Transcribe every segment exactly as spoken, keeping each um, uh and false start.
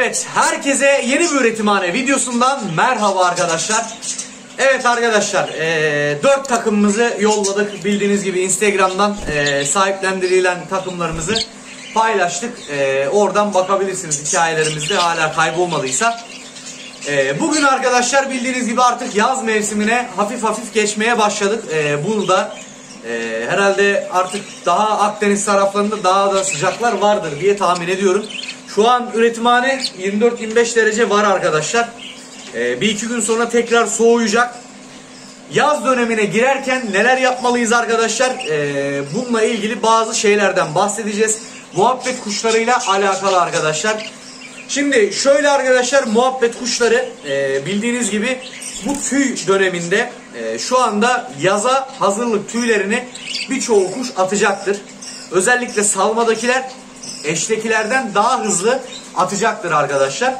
Evet, herkese yeni bir üretimhane videosundan merhaba arkadaşlar. Evet arkadaşlar, e, dört takımımızı yolladık. Bildiğiniz gibi Instagram'dan e, sahiplendirilen takımlarımızı paylaştık. E, oradan bakabilirsiniz hikayelerimizde, hala kaybolmadıysa. E, bugün arkadaşlar bildiğiniz gibi artık yaz mevsimine hafif hafif geçmeye başladık. E, burada e, herhalde artık daha Akdeniz taraflarında daha da sıcaklar vardır diye tahmin ediyorum. Şu an üretimhane yirmi dört yirmi beş derece var arkadaşlar. Ee, bir iki gün sonra tekrar soğuyacak. Yaz dönemine girerken neler yapmalıyız arkadaşlar? Ee, bununla ilgili bazı şeylerden bahsedeceğiz. Muhabbet kuşlarıyla alakalı arkadaşlar. Şimdi şöyle arkadaşlar, muhabbet kuşları e, bildiğiniz gibi bu tüy döneminde e, şu anda yaza hazırlık tüylerini birçoğu kuş atacaktır. Özellikle salmadakiler eştekilerden daha hızlı atacaktır arkadaşlar.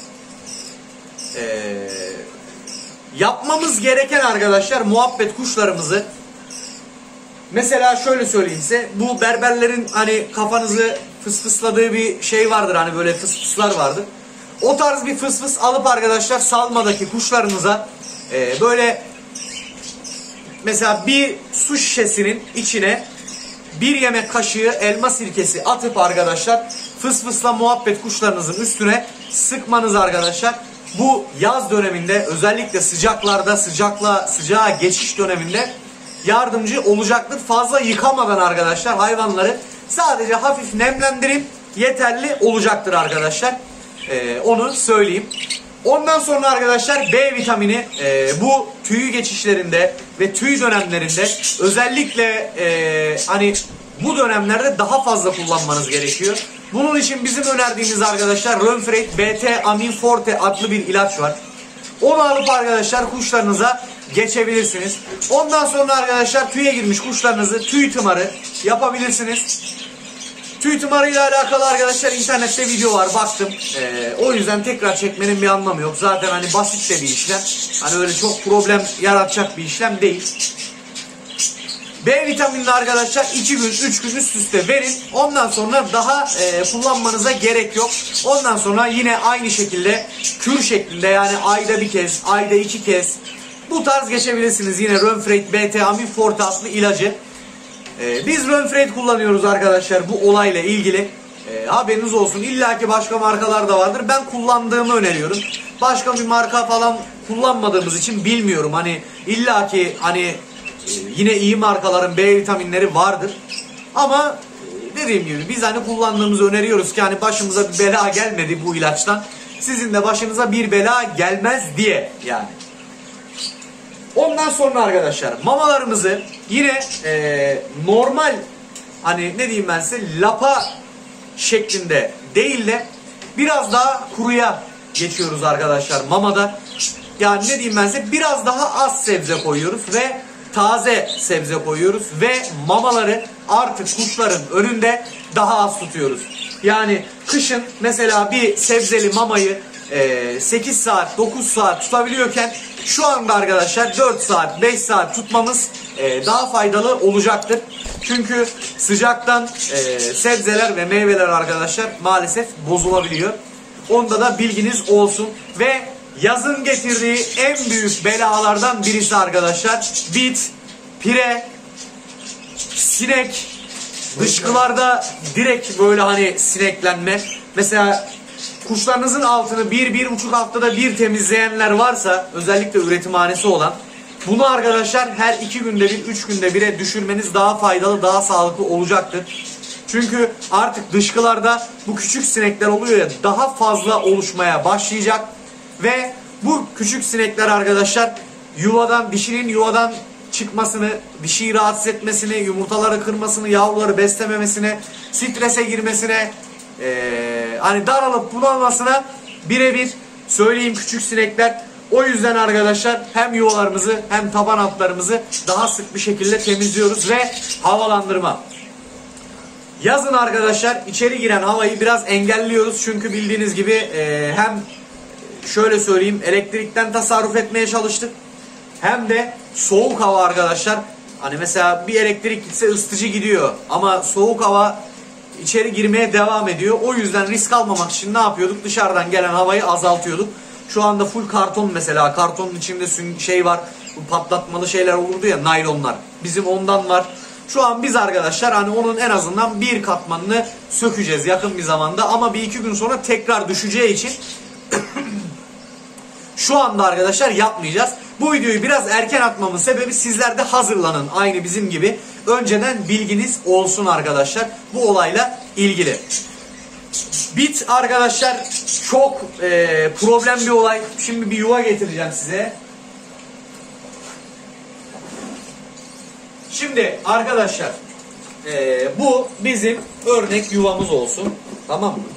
Ee, yapmamız gereken arkadaşlar, muhabbet kuşlarımızı mesela şöyle söyleyeyim size, bu berberlerin hani kafanızı fısfısladığı bir şey vardır, hani böyle fısfıslar vardır. O tarz bir fısfıs alıp arkadaşlar salmadaki kuşlarınıza e, böyle mesela bir su şişesinin içine bir yemek kaşığı elma sirkesi atıp arkadaşlar fısfısla muhabbet kuşlarınızın üstüne sıkmanız arkadaşlar bu yaz döneminde, özellikle sıcaklarda, sıcakla sıcağa geçiş döneminde yardımcı olacaktır. Fazla yıkamadan arkadaşlar hayvanları sadece hafif nemlendirip yeterli olacaktır arkadaşlar. Ee, onu söyleyeyim. Ondan sonra arkadaşlar B vitamini e, bu tüy geçişlerinde ve tüy dönemlerinde özellikle e, hani bu dönemlerde daha fazla kullanmanız gerekiyor. Bunun için bizim önerdiğimiz arkadaşlar Rönfreid B T Amin Forte adlı bir ilaç var. Onu alıp arkadaşlar kuşlarınıza geçebilirsiniz. Ondan sonra arkadaşlar tüye girmiş kuşlarınızı tüy tımarı yapabilirsiniz. Tüy tımarıyla alakalı arkadaşlar internette video var, baktım. Ee, o yüzden tekrar çekmenin bir anlamı yok. Zaten hani basit de bir işlem. Hani öyle çok problem yaratacak bir işlem değil. B vitaminini arkadaşlar iki gün üç gün üst üste verin. Ondan sonra daha e, kullanmanıza gerek yok. Ondan sonra yine aynı şekilde kür şeklinde, yani ayda bir kez, ayda iki kez bu tarz geçebilirsiniz. Yine Rönfreid B T Amin Forte adlı ilacı. Ee, biz Rönfreid kullanıyoruz arkadaşlar bu olayla ilgili. Ee, haberiniz olsun. İlla ki başka markalar da vardır. Ben kullandığımı öneriyorum. Başka bir marka falan kullanmadığımız için bilmiyorum. Hani illa ki hani e, yine iyi markaların B vitaminleri vardır. Ama e, dediğim gibi biz hani kullandığımızı öneriyoruz ki hani başımıza bir bela gelmedi bu ilaçtan. Sizin de başınıza bir bela gelmez diye yani. Ondan sonra arkadaşlar mamalarımızı yine e, normal, hani ne diyeyim ben size, lapa şeklinde değil de biraz daha kuruya geçiyoruz arkadaşlar mamada. Yani ne diyeyim ben size, biraz daha az sebze koyuyoruz ve taze sebze koyuyoruz ve mamaları artık kuşların önünde daha az tutuyoruz. Yani kışın mesela bir sebzeli mamayı e, sekiz saat dokuz saat tutabiliyorken şu anda arkadaşlar dört saat beş saat tutmamız e, daha faydalı olacaktır. Çünkü sıcaktan e, sebzeler ve meyveler arkadaşlar maalesef bozulabiliyor. Onda da bilginiz olsun. Ve yazın getirdiği en büyük belalardan birisi arkadaşlar bit, pire, sinek, dışkılarda direkt böyle hani sineklenme. Mesela kuşlarınızın altını bir bir buçuk haftada bir temizleyenler varsa, özellikle üretimhanesi olan, bunu arkadaşlar her iki günde bir, üç günde bire düşürmeniz daha faydalı, daha sağlıklı olacaktır. Çünkü artık dışkılarda bu küçük sinekler oluyor ya, daha fazla oluşmaya başlayacak ve bu küçük sinekler arkadaşlar yuvadan, dişinin yuvadan çıkmasını, dişiyi rahatsız etmesini, yumurtaları kırmasını, yavruları beslememesine, strese girmesine, Ee, hani daralıp bunalmasına birebir söyleyeyim küçük sinekler. O yüzden arkadaşlar hem yuvalarımızı hem taban altlarımızı daha sık bir şekilde temizliyoruz ve havalandırma. Yazın arkadaşlar içeri giren havayı biraz engelliyoruz. Çünkü bildiğiniz gibi e, hem şöyle söyleyeyim elektrikten tasarruf etmeye çalıştık. Hem de soğuk hava arkadaşlar. Hani mesela bir elektrik gitse ısıtıcı gidiyor ama soğuk hava içeri girmeye devam ediyor. O yüzden risk almamak için ne yapıyorduk? Dışarıdan gelen havayı azaltıyorduk. Şu anda full karton mesela. Kartonun içinde şey var. Patlatmalı şeyler olurdu ya, naylonlar. Bizim ondan var. Şu an biz arkadaşlar hani onun en azından bir katmanını sökeceğiz yakın bir zamanda. Ama bir iki gün sonra tekrar düşeceği için şu anda arkadaşlar yapmayacağız. Bu videoyu biraz erken atmamın sebebi sizler de hazırlanın. Aynı bizim gibi. Önceden bilginiz olsun arkadaşlar bu olayla ilgili. Bit arkadaşlar çok e, problem bir olay. Şimdi bir yuva getireceğim size. Şimdi arkadaşlar e, bu bizim örnek yuvamız olsun. Tamam mı?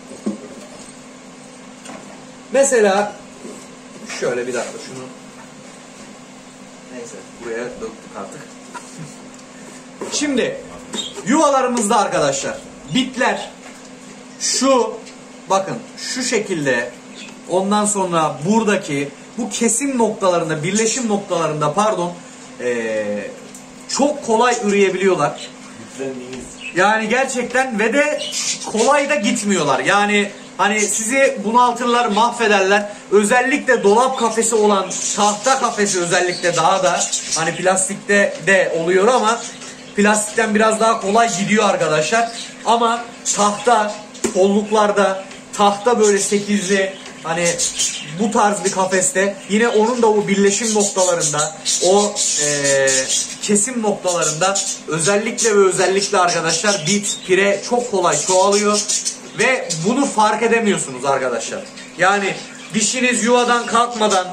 Mesela şöyle bir dakika şunu. Neyse buraya döktük artık. Şimdi yuvalarımızda arkadaşlar bitler şu bakın şu şekilde, ondan sonra buradaki bu kesim noktalarında, birleşim noktalarında pardon ee, çok kolay üreyebiliyorlar. Yani gerçekten ve de kolay da gitmiyorlar. Yani hani sizi bunaltırlar, mahvederler. Özellikle dolap kafesi olan, tahta kafesi özellikle daha da hani plastikte de oluyor ama plastikten biraz daha kolay gidiyor arkadaşlar. Ama tahta, kolluklarda, tahta böyle sekizli hani bu tarz bir kafeste yine onun da o birleşim noktalarında, o e, kesim noktalarında özellikle ve özellikle arkadaşlar bit, pire çok kolay çoğalıyor ve bunu fark edemiyorsunuz arkadaşlar. Yani dişiniz yuvadan kalkmadan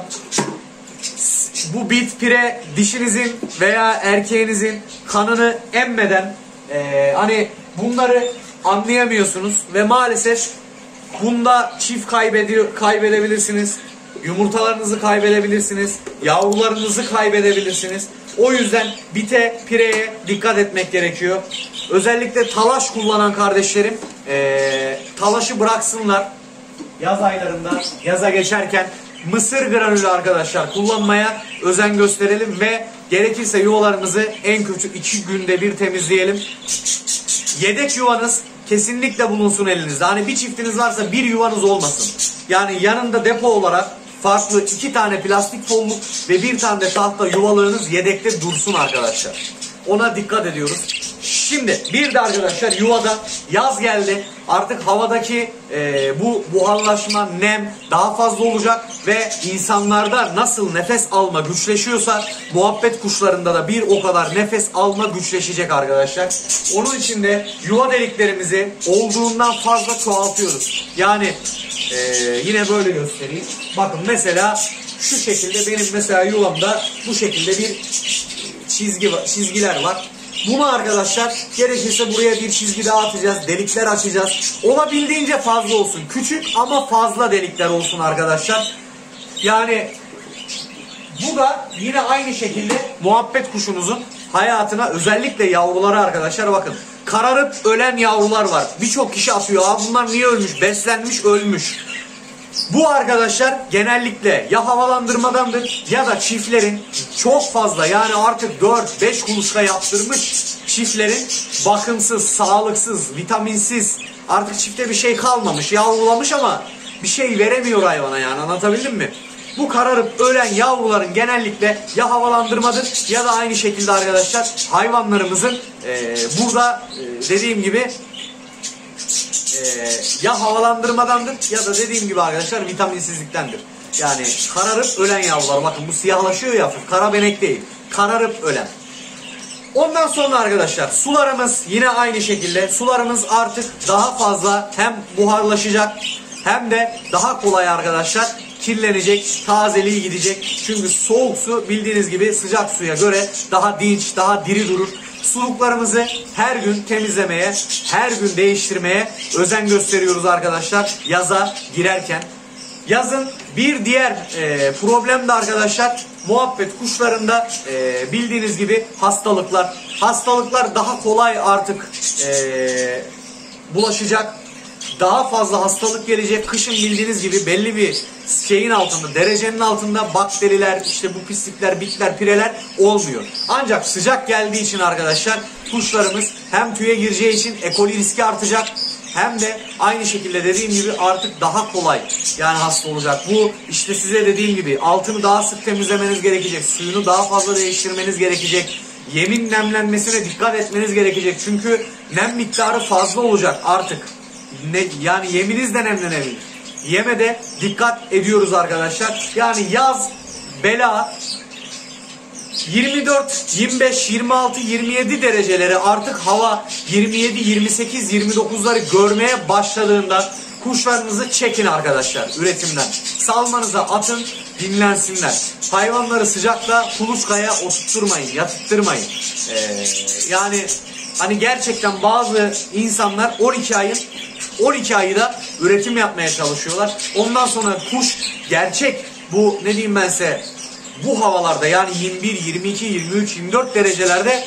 bu bit, pire dişinizin veya erkeğinizin kanını emmeden e, hani bunları anlayamıyorsunuz ve maalesef bunda çift kaybediyor, kaybedebilirsiniz. Yumurtalarınızı kaybedebilirsiniz. Yavrularınızı kaybedebilirsiniz. O yüzden bite, pireye dikkat etmek gerekiyor. Özellikle talaş kullanan kardeşlerim ee, talaşı bıraksınlar. Yaz aylarında, yaza geçerken mısır granülü arkadaşlar kullanmaya özen gösterelim ve gerekirse yuvalarımızı en kötü iki günde bir temizleyelim. Yedek yuvanız kesinlikle bulunsun elinizde. Hani bir çiftiniz varsa bir yuvanız olmasın. Yani yanında depo olarak farklı iki tane plastik kolluk ve bir tane de tahta yuvalığınız yedekte dursun arkadaşlar. Ona dikkat ediyoruz. Şimdi bir de arkadaşlar yuvada yaz geldi. Artık havadaki e, bu buharlaşma, nem daha fazla olacak ve insanlarda nasıl nefes alma güçleşiyorsa muhabbet kuşlarında da bir o kadar nefes alma güçleşecek arkadaşlar. Onun için de yuva deliklerimizi olduğundan fazla çoğaltıyoruz. Yani e, yine böyle göstereyim. Bakın mesela şu şekilde benim mesela yuvamda bu şekilde bir çizgi çizgiler var. Bunu arkadaşlar gerekirse buraya bir çizgi daha atacağız. Delikler açacağız. Olabildiğince fazla olsun. Küçük ama fazla delikler olsun arkadaşlar. Yani bu da yine aynı şekilde muhabbet kuşunuzun hayatına, özellikle yavruları arkadaşlar bakın. Kararıp ölen yavrular var. Birçok kişi atıyor. Aa, bunlar niye ölmüş? Beslenmiş ölmüş. Bu arkadaşlar genellikle ya havalandırmadandır ya da çiftlerin çok fazla, yani artık dört beş kuluçka yaptırmış çiftlerin bakımsız, sağlıksız, vitaminsiz, artık çifte bir şey kalmamış, yavrulamış ama bir şey veremiyor hayvana, yani anlatabildim mi? Bu kararıp ölen yavruların genellikle ya havalandırmadır ya da aynı şekilde arkadaşlar hayvanlarımızın e, burada e, dediğim gibi Ee, ya havalandırmadandır ya da dediğim gibi arkadaşlar vitaminsizliktendir. Yani kararıp ölen yavrular, bakın bu siyahlaşıyor ya, kara benek değil, kararıp ölen. Ondan sonra arkadaşlar sularımız yine aynı şekilde, sularımız artık daha fazla hem buharlaşacak hem de daha kolay arkadaşlar kirlenecek, tazeliği gidecek. Çünkü soğuk su bildiğiniz gibi sıcak suya göre daha dinç, daha diri durur. Suluklarımızı her gün temizlemeye, her gün değiştirmeye özen gösteriyoruz arkadaşlar yaza girerken. Yazın bir diğer e, problem de arkadaşlar muhabbet kuşlarında e, bildiğiniz gibi hastalıklar. Hastalıklar daha kolay artık e, bulaşacak. daha fazla hastalık gelecek. Kışın bildiğiniz gibi belli bir şeyin altında, derecenin altında bakteriler, işte bu pislikler, bitler, pireler olmuyor. Ancak sıcak geldiği için arkadaşlar kuşlarımız hem tüye gireceği için E. coli riski artacak, hem de aynı şekilde dediğim gibi artık daha kolay yani hasta olacak. Bu işte size dediğim gibi altını daha sık temizlemeniz gerekecek, suyunu daha fazla değiştirmeniz gerekecek. Yemin nemlenmesine dikkat etmeniz gerekecek. Çünkü nem miktarı fazla olacak artık. Ne, yani yeminiz de nemlenebilir. Yeme de dikkat ediyoruz arkadaşlar. Yani yaz bela, yirmi dört, yirmi beş, yirmi altı, yirmi yedi dereceleri, artık hava yirmi yedi, yirmi sekiz, yirmi dokuzları görmeye başladığında kuşlarınızı çekin arkadaşlar üretimden. Salmanıza atın, dinlensinler. Hayvanları sıcakta kuluçkaya oturtturmayın, yatıttırmayın. Ee, yani hani gerçekten bazı insanlar on iki ayın on iki ayda üretim yapmaya çalışıyorlar. Ondan sonra kuş gerçek bu ne diyeyim ben size, bu havalarda yani yirmi bir, yirmi iki, yirmi üç, yirmi dört derecelerde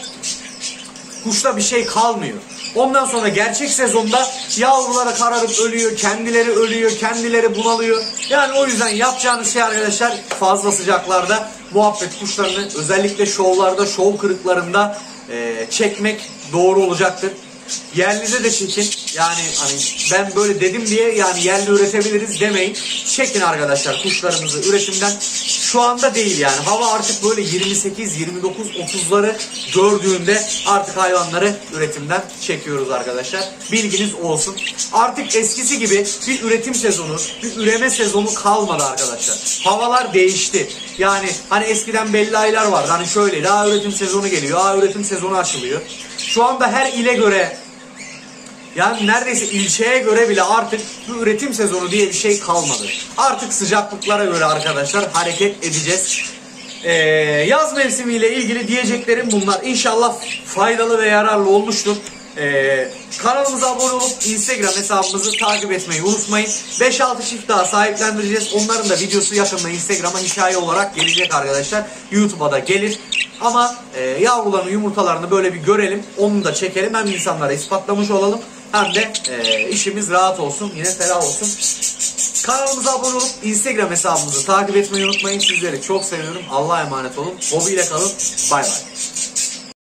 kuşta bir şey kalmıyor. Ondan sonra gerçek sezonda yavruları kararıp ölüyor, kendileri ölüyor, kendileri bunalıyor. Yani o yüzden yapacağınız şey arkadaşlar, fazla sıcaklarda muhabbet kuşlarını özellikle şovlarda, şov kırıklarında e, çekmek doğru olacaktır. Yerlize de çekin. Yani hani ben böyle dedim diye yani yerli üretebiliriz demeyin. Çekin arkadaşlar kuşlarımızı üretimden. Şu anda değil yani. Hava artık böyle yirmi sekiz, yirmi dokuz, otuzları gördüğünde artık hayvanları üretimden çekiyoruz arkadaşlar. Bilginiz olsun. Artık eskisi gibi bir üretim sezonu, bir üreme sezonu kalmadı arkadaşlar. Havalar değişti. Yani hani eskiden belli aylar vardı. Hani şöyle daha üretim sezonu geliyor. Aa üretim sezonu açılıyor. Şu anda her ile göre, yani neredeyse ilçeye göre bile artık bu üretim sezonu diye bir şey kalmadı. Artık sıcaklıklara göre arkadaşlar hareket edeceğiz. Ee, yaz mevsimiyle ilgili diyeceklerim bunlar. İnşallah faydalı ve yararlı olmuştur. Ee, kanalımıza abone olup Instagram hesabımızı takip etmeyi unutmayın. beş altı çift daha sahiplendireceğiz. Onların da videosu yakında Instagram'a hikaye olarak gelecek arkadaşlar. YouTube'a da gelir. Ama e, yavruların yumurtalarını böyle bir görelim. Onu da çekelim. Hem insanlara ispatlamış olalım. Hem de e, işimiz rahat olsun. Yine ferah olsun. Kanalımıza abone olup Instagram hesabımızı takip etmeyi unutmayın. Sizleri çok seviyorum. Allah'a emanet olun. Hobiyle kalın. Bay bay.